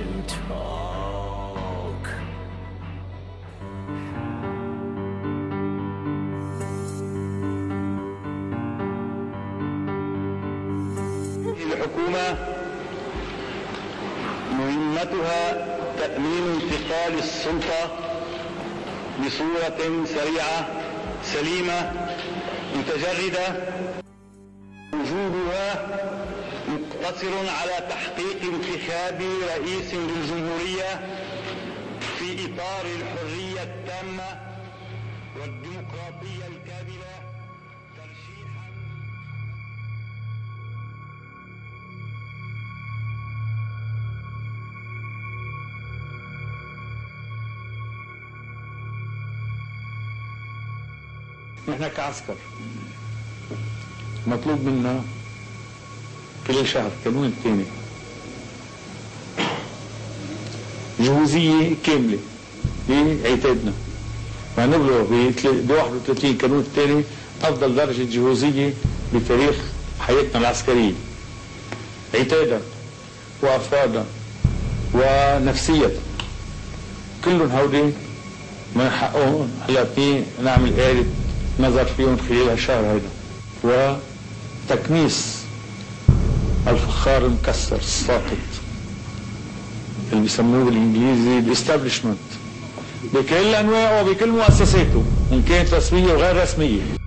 and talk. الحكومة مهمتها تأمين انتقال السلطة بصورة سريعة سليمة متجردة. وجودها مقتصر على تحقيق انتخاب رئيس للجمهورية في إطار الحرية التامة والديمقراطية الكاملة ترشيحا. نحن كعسكر مطلوب منا كل شهر كانون الثاني جهوزية كاملة بعتادنا، وهنبلغ ب 31 كانون الثاني أفضل درجة جهوزية بتاريخ حياتنا العسكرية، عتادا وأفرادا ونفسية. كلهم هودي من حقهم هلا في نعمل آلة نظر فيهم خلال هالشهر هيدا، وتكنيس الفخار المكسر الساقط اللي بيسموه بالانجليزي الاستابلشمنت بكل انواعه وبكل مؤسساته، ان كانت رسميه وغير رسميه.